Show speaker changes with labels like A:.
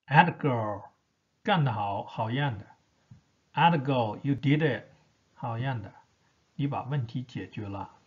A: At girl，干得好，好样的。At girl，you did it，好样的，你把问题解决了。